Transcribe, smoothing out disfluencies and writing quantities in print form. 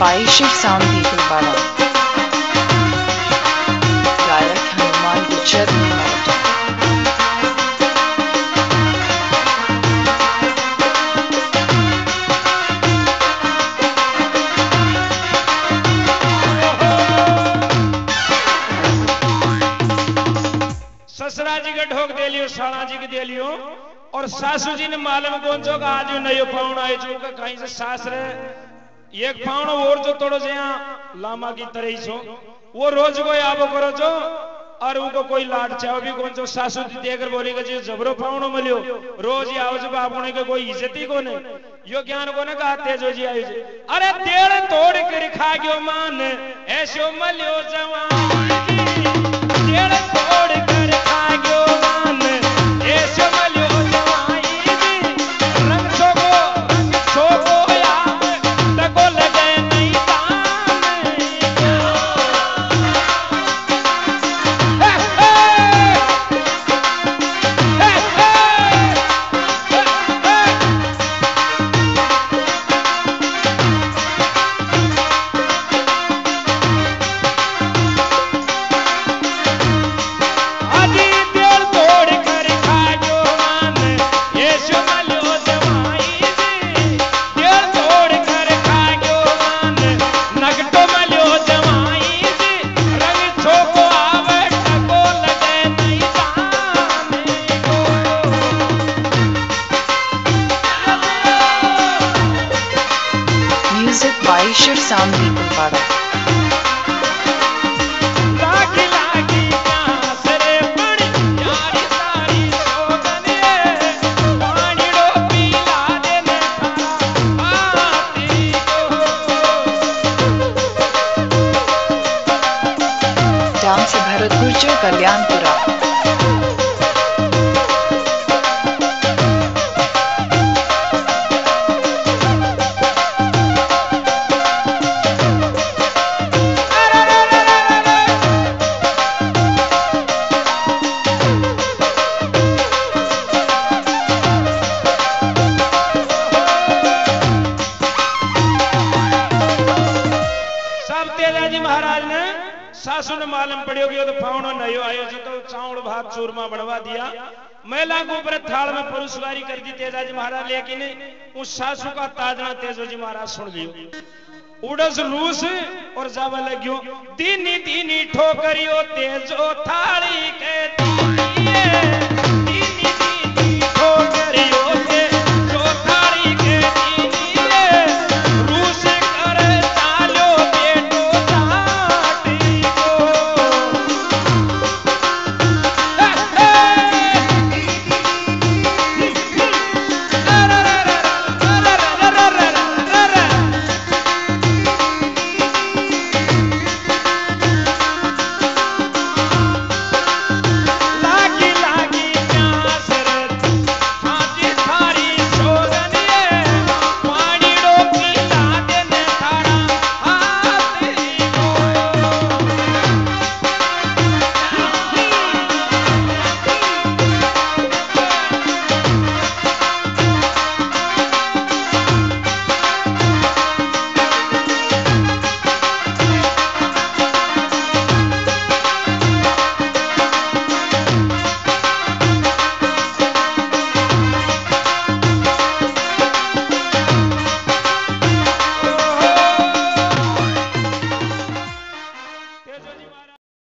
by Shiv Sound People Bala. गायक हनुमान गुज्जर निमावट। ससुरा जी के ढोक दे लियो, साला जी के दे लियो, और सासू जी ने मालूम कौन चो का आज नयो पाउन आए जो का कहीं से सास रे एक पाउन और जो तोड़ो से यहाँ लामा की तरह ही छो वो रोज को आबो करो जो और उनको कोई लाड चाहो भी कौन चो सासू जी देकर बोलेगा जी जबरो पाउन मिलियो रोज ही आओ जब आपने के कोई इज्जत ही कोने यो ज्ञान कोने का तेजो जी आयो जी अरे तेड़ तोड़ कर खा गयो मान ऐसो मलियो जवान तेड़ तोड़ कर खा गयो मान ऐसो मलियो जवान रंग छोको यार तको लगे नहीं by Shiv Sound People Bala. Dance Bharat Gurjar Kalyanpura. महाराज ने सासू ने मालूम पड़ियो कि तो पावनो नयो आयो जो तो चावल भात चूरमा बनवा दिया महिला को ऊपर थाल में पुरुषवारी कर दी तेजा जी महाराज लेकिन उस सासू का ताजना तेजो जी महाराज सुन लियो उड़स रूस और जावा लगियो दीनी दीनी ठोकरियो तेजो थाली के दिए